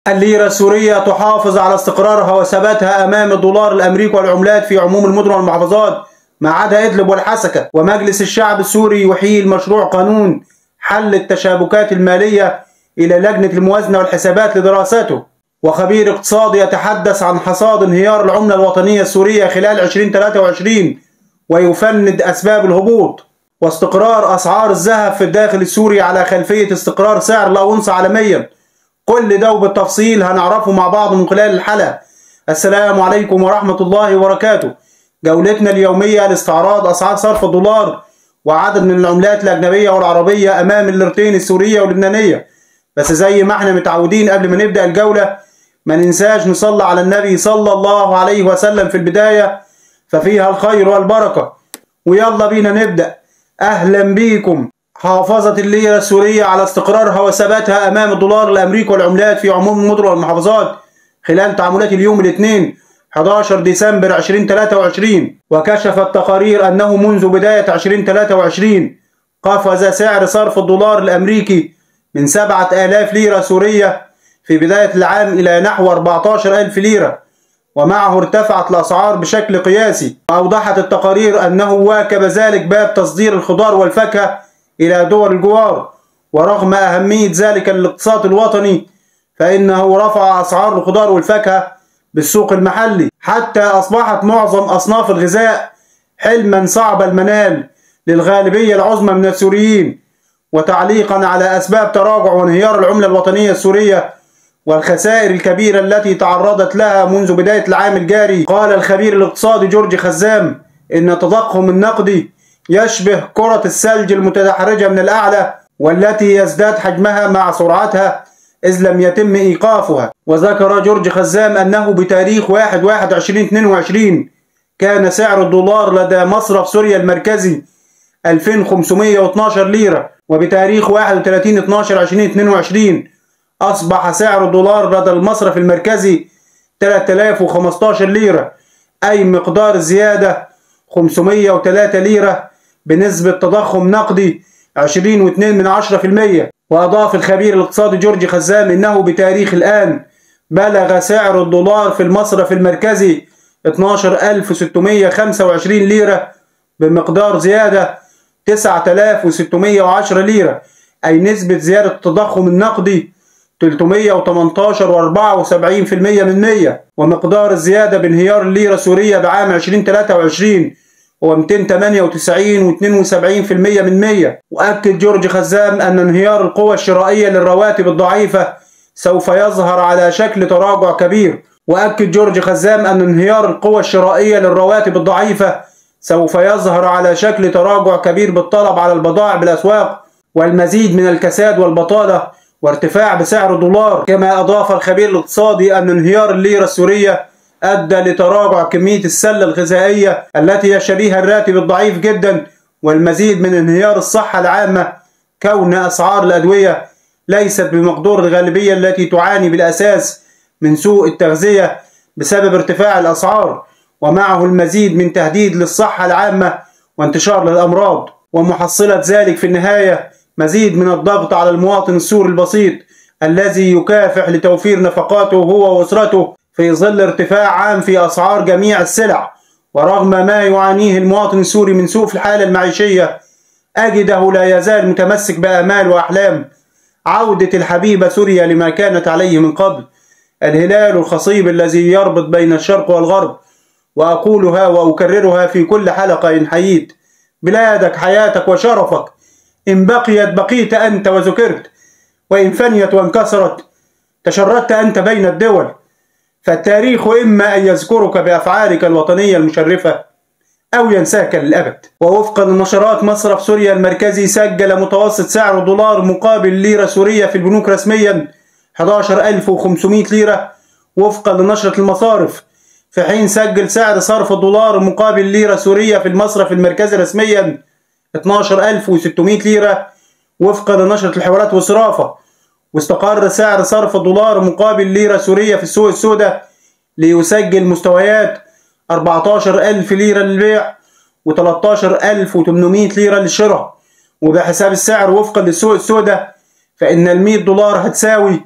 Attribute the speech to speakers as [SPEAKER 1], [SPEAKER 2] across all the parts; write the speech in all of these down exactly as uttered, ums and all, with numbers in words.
[SPEAKER 1] الليرة السورية تحافظ على استقرارها وثباتها أمام الدولار الأمريكي والعملات في عموم المدن والمحافظات ما عدا إدلب والحسكة. ومجلس الشعب السوري يحيل مشروع قانون حل التشابكات المالية إلى لجنة الموازنة والحسابات لدراسته. وخبير اقتصادي يتحدث عن حصاد انهيار العملة الوطنية السورية خلال ألفين وثلاثة وعشرين ويفند أسباب الهبوط. واستقرار أسعار الذهب في الداخل السوري على خلفية استقرار سعر الأونصة عالميا. كل ده بالتفصيل هنعرفه مع بعض من خلال الحلقة. السلام عليكم ورحمة الله وبركاته. جولتنا اليومية لاستعراض أسعار صرف الدولار وعدد من العملات الأجنبية والعربية أمام الليرتين السورية واللبنانية. بس زي ما احنا متعودين قبل ما نبدأ الجولة ما ننساش نصلي على النبي صلى الله عليه وسلم في البداية ففيها الخير والبركة. ويلا بينا نبدأ. أهلا بيكم. حافظت الليرة السورية على استقرارها وثباتها أمام الدولار الأمريكي والعملات في عموم المدن والمحافظات خلال تعاملات اليوم الاثنين أحد عشر ديسمبر ألفين وثلاثة وعشرين. وكشفت تقارير أنه منذ بداية ألفين وثلاثة وعشرين قفز سعر صرف الدولار الأمريكي من سبعة آلاف ليرة سورية في بداية العام إلى نحو أربعة عشر ألف ليرة، ومعه ارتفعت الأسعار بشكل قياسي. وأوضحت التقارير أنه واكب ذلك باب تصدير الخضار والفاكهة إلى دول الجوار. ورغم أهمية ذلك للاقتصاد الوطني فإنه رفع أسعار الخضار والفاكهة بالسوق المحلي حتى أصبحت معظم أصناف الغذاء حلما صعب المنال للغالبية العظمى من السوريين. وتعليقا على أسباب تراجع وانهيار العملة الوطنية السورية والخسائر الكبيرة التي تعرضت لها منذ بداية العام الجاري، قال الخبير الاقتصادي جورج خزام إن التضخم النقدي يشبه كرة الثلج المتدحرجة من الأعلى والتي يزداد حجمها مع سرعتها إذ لم يتم إيقافها. وذكر جورج خزام أنه بتاريخ واحد واحد ألفين واثنين وعشرين كان سعر الدولار لدى مصرف سوريا المركزي ألفين وخمسمائة واثني عشر ليرة، وبتاريخ واحد وثلاثين اثناشر ألفين واثنين وعشرين أصبح سعر الدولار لدى المصرف المركزي ثلاثة آلاف وخمسة عشر ليرة، أي مقدار زيادة خمسمائة وثلاثة ليرة بنسبة تضخم نقدي عشرين فاصلة اثنين بالمئة. وأضاف الخبير الاقتصادي جورج خزام إنه بتاريخ الآن بلغ سعر الدولار في المصرف المركزي اثني عشر ألف وستمائة وخمسة وعشرين ليرة بمقدار زيادة تسعة آلاف وستمائة وعشرة ليرة، أي نسبة زيادة التضخم النقدي ثلاثمائة وثمانية عشر فاصلة أربعة وسبعين بالمئة من مئة. ومقدار الزيادة بانهيار الليرة السورية بعام ألفين وثلاثة وعشرين هو مئتين وثمانية وتسعين فاصلة اثنين وسبعين بالمئة من مئة. وأكد جورج خزام أن انهيار القوى الشرائية للرواتب الضعيفة سوف يظهر على شكل تراجع كبير. وأكد جورج خزام أن انهيار القوى الشرائية للرواتب الضعيفة سوف يظهر على شكل تراجع كبير بالطلب على البضائع بالأسواق والمزيد من الكساد والبطالة وارتفاع بسعر الدولار. كما أضاف الخبير الاقتصادي أن انهيار الليرة السورية أدى لتراجع كمية السلة الغذائية التي يشتريها الراتب الضعيف جدا، والمزيد من انهيار الصحة العامة كون أسعار الأدوية ليست بمقدور الغالبية التي تعاني بالأساس من سوء التغذية بسبب ارتفاع الأسعار، ومعه المزيد من تهديد للصحة العامة وانتشار للأمراض. ومحصلة ذلك في النهاية مزيد من الضغط على المواطن السوري البسيط الذي يكافح لتوفير نفقاته هو وأسرته في ظل ارتفاع عام في أسعار جميع السلع. ورغم ما يعانيه المواطن السوري من سوء في الحالة المعيشية أجده لا يزال متمسك بآمال وأحلام عودة الحبيبة سوريا لما كانت عليه من قبل، الهلال الخصيب الذي يربط بين الشرق والغرب. وأقولها وأكررها في كل حلقة: إن حييت بلادك حياتك وشرفك، إن بقيت بقيت أنت وذكرت، وإن فنيت وانكسرت تشردت أنت بين الدول. فالتاريخ إما أن يذكرك بأفعالك الوطنية المشرفة أو ينساك للأبد. ووفقا لنشرات مصرف سوريا المركزي سجل متوسط سعر الدولار مقابل ليرة سورية في البنوك رسميا أحد عشر ألف وخمسمائة ليرة وفقا لنشرة المصارف، في حين سجل سعر صرف الدولار مقابل ليرة سورية في المصرف المركزي رسميا اثني عشر ألف وستمائة ليرة وفقا لنشرة الحوالات والصرافة. واستقر سعر صرف الدولار مقابل ليرة سورية في السوق السوداء ليسجل مستويات أربعة عشر ألف ليرة للبيع وثلاثة عشر ألف وثمانمائة ليرة للشراء. وبحساب السعر وفقا للسوق السوداء فإن ال مئة دولار هتساوي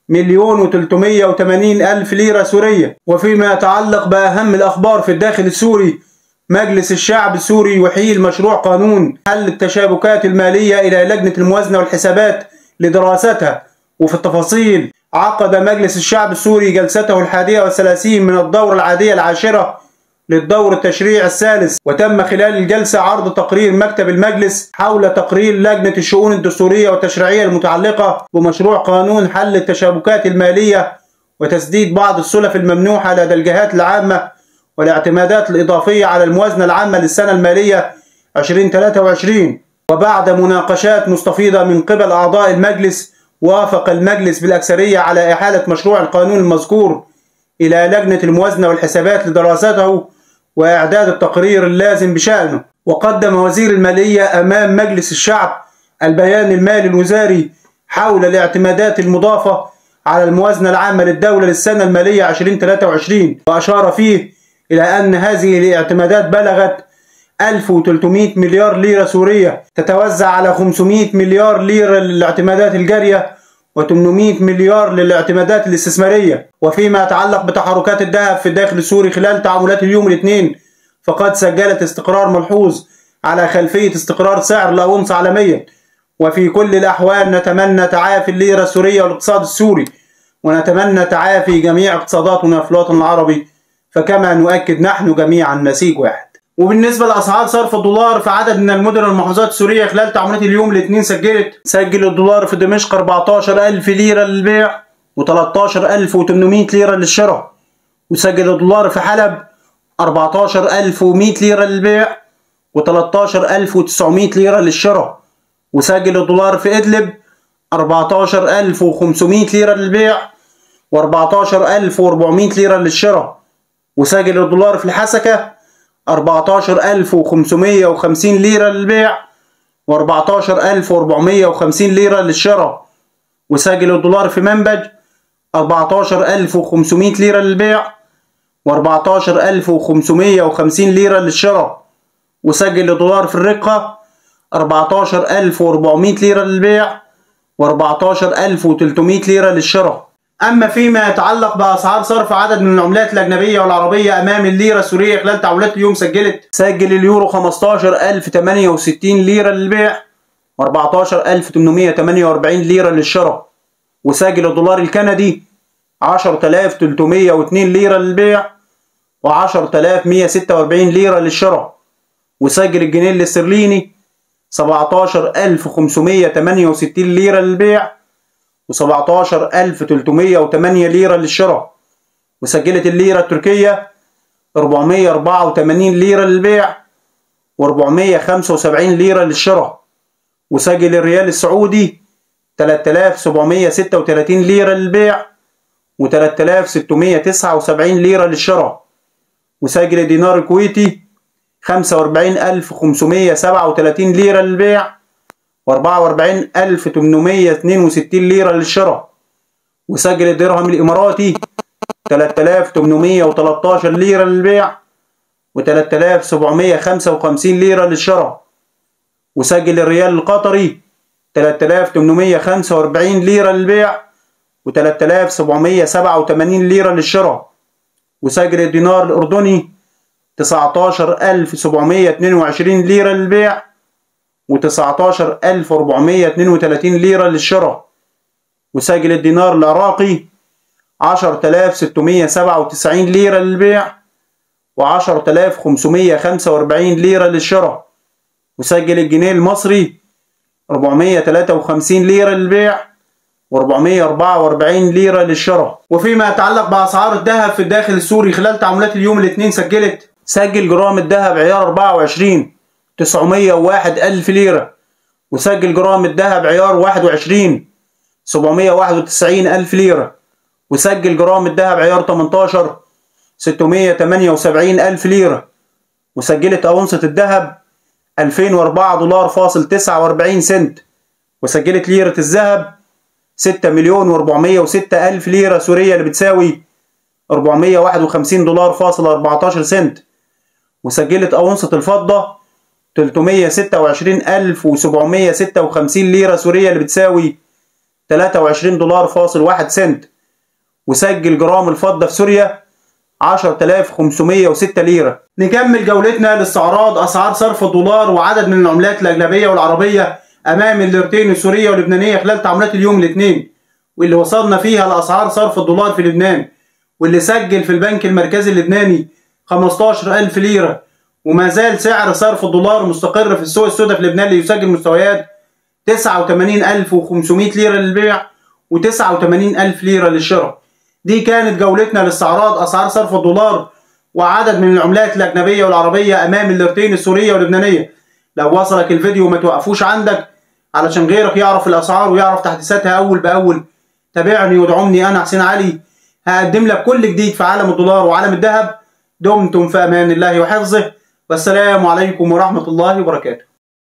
[SPEAKER 1] مليون وتلتمية وتمانين ألف ليرة سورية. وفيما يتعلق بأهم الأخبار في الداخل السوري، مجلس الشعب السوري يحيل مشروع قانون حل التشابكات المالية إلى لجنة الموازنة والحسابات لدراستها. وفي التفاصيل، عقد مجلس الشعب السوري جلسته الحادية والثلاثين من الدورة العادية العاشرة للدور التشريعي الثالث، وتم خلال الجلسة عرض تقرير مكتب المجلس حول تقرير لجنة الشؤون الدستورية والتشريعية المتعلقة بمشروع قانون حل التشابكات المالية وتسديد بعض السلف الممنوحة لدى الجهات العامة والاعتمادات الإضافية على الموازنة العامة للسنة المالية ألفين وثلاثة وعشرين. وبعد مناقشات مستفيضة من قبل أعضاء المجلس، وافق المجلس بالأكثرية على إحالة مشروع القانون المذكور إلى لجنة الموازنة والحسابات لدراسته وإعداد التقرير اللازم بشأنه. وقدم وزير المالية أمام مجلس الشعب البيان المالي الوزاري حول الاعتمادات المضافة على الموازنة العامة للدولة للسنة المالية ألفين وثلاثة وعشرين، وأشار فيه إلى أن هذه الاعتمادات بلغت ألف وثلاثمائة مليار ليرة سورية، تتوزع على خمسمائة مليار ليرة للاعتمادات الجارية وثمانمائة مليار للاعتمادات الاستثمارية. وفيما يتعلق بتحركات الذهب في الداخل السوري خلال تعاملات اليوم الاثنين، فقد سجلت استقرار ملحوظ على خلفية استقرار سعر الأونصة عالميا. وفي كل الأحوال نتمنى تعافي الليرة السورية والاقتصاد السوري، ونتمنى تعافي جميع اقتصاداتنا في الوطن العربي، فكما نؤكد نحن جميعا نسيج واحد. وبالنسبة لأسعار صرف الدولار في عدد من المدن والمحافظات السورية خلال تعاملات اليوم الاثنين، سجلت سجل الدولار في دمشق أربعتاشر ألف ليرة للبيع وتلتاشر ألف وثمانمائة ليرة للشراء. وسجل الدولار في حلب أربعتاشر ألف ومائة ليرة للبيع وتلتاشر ألف وتسعمائة ليرة للشراء. وسجل الدولار في إدلب أربعتاشر ألف وخمسمائة ليرة للبيع وأربعتاشر ألف وأربعمائة ليرة للشراء. وسجل الدولار في الحسكة أربعتاشر ألف وخمسمائة وخمسين ليرة للبيع وأربعتاشر ألف وأربعمائة وخمسين ليرة للشراء. وسجل الدولار في منبج أربعتاشر ألف وخمسمائة ليرة للبيع وأربعتاشر ألف وخمسمائة وخمسين ليرة للشراء. وسجل الدولار في الرقة أربعتاشر ألف وأربعمائة ليرة للبيع وأربعتاشر ألف وثلاثمائة ليرة للشراء. أما فيما يتعلق بأسعار صرف عدد من العملات الأجنبية والعربية أمام الليرة السورية خلال تعاملات اليوم، سجلت سجل اليورو خمستاشر ألف وثمانية وستين ليرة للبيع وأربعتاشر ألف وثمانمائة وثمانية وأربعين ليرة للشراء. وسجل الدولار الكندي عشرة آلاف وثلاثمائة واثنين ليرة للبيع وعشرة آلاف ومائة وستة وأربعين ليرة للشراء. وسجل الجنيه الاسترليني سبعتاشر ألف وخمسمائة وثمانية وستين ليرة للبيع وسبعتاشر ألف وثلاثمائة وثمانية ليرة للشراء. وسجلت الليرة التركية أربعمائة وأربعة وثمانين ليرة للبيع وأربعمائة وخمسة وسبعين ليرة للشراء. وسجل الريال السعودي ثلاثة آلاف وسبعمائة وستة وثلاثين ليرة للبيع و3 آلاف وستمائة وتسعة وسبعين ليرة للشراء. وسجل الدينار الكويتي خمسة وأربعين ألف وخمسمائة وسبعة وثلاثين ليرة للبيع وأربعة وأربعين ألف وثمانمائة واثنين وستين ليرة للشراء. وسجل الدرهم الإماراتي ثلاثة آلاف وثمانمائة وثلاثة عشر ليرة للبيع و3 آلاف وسبعمائة وخمسة وخمسين ليرة للشراء. وسجل الريال القطري ثلاثة آلاف وثمانمائة وخمسة وأربعين ليرة للبيع و3 آلاف وسبعمائة وسبعة وثمانين ليرة للشراء. وسجل الدينار الأردني تسعة عشر ألف وسبعمائة واثنين وعشرين ليرة للبيع وتسعة عشر ألف وأربعمائة واثنين وثلاثين ليرة للشراء. وسجل الدينار العراقي عشرة آلاف وستمائة وسبعة وتسعين ليرة للبيع وعشرة آلاف وخمسمائة وخمسة وأربعين ليرة للشراء. وسجل الجنيه المصري أربعمائة وثلاثة وخمسين ليرة للبيع وأربعمائة وأربعة وأربعين ليرة للشراء. وفيما يتعلق بأسعار الذهب في الداخل السوري خلال تعاملات اليوم الاثنين، سجلت سجل جرام الذهب عيار أربعة وعشرين تسعمائة وواحد ألف ليرة. وسجل جرام الذهب عيار واحد وعشرين سبعمائة وواحد وتسعين ألف ليرة. وسجل جرام الذهب عيار ثمانية عشر ستمائة وثمانية وسبعين ألف ليرة. وسجلت أونصة الذهب ألفين وأربعة دولار فاصل تسعة وأربعين سنت. وسجلت ليرة الذهب ستة مليون وأربعمائة وستة ألف ليرة سورية اللي بتساوي أربعمائة وواحد وخمسين دولار فاصل أربعة عشر سنت. وسجلت أونصة الفضة ثلاثمائة وستة وعشرين ألف وسبعمائة وستة وخمسين ليرة سورية اللي بتساوي تلاتة وعشرين دولار فاصل واحد سنت، وسجل جرام الفضة في سوريا عشرة آلاف وخمسمية وستة ليرة. نكمل جولتنا لاستعراض أسعار صرف الدولار وعدد من العملات الأجنبية والعربية أمام الليرتين السورية واللبنانية خلال تعاملات اليوم الاثنين، واللي وصلنا فيها لأسعار صرف الدولار في لبنان، واللي سجل في البنك المركزي اللبناني خمستاشر ألف ليرة. وما زال سعر صرف الدولار مستقر في السوق السوداء في لبنان ليسجل مستويات تسعة وتمانين ألف وخمسمية ليرة للبيع وتسعة وتمانين ألف ليرة للشراء. دي كانت جولتنا لاستعراض أسعار صرف الدولار وعدد من العملات الأجنبية والعربية أمام الليرتين السورية واللبنانية. لو وصلك الفيديو ما توقفوش عندك علشان غيرك يعرف الأسعار ويعرف تحديثاتها أول بأول. تابعني وادعمني، أنا حسين علي هقدم لك كل جديد في عالم الدولار وعالم الذهب. دمتم في أمان الله وحفظه، والسلام عليكم ورحمة الله وبركاته.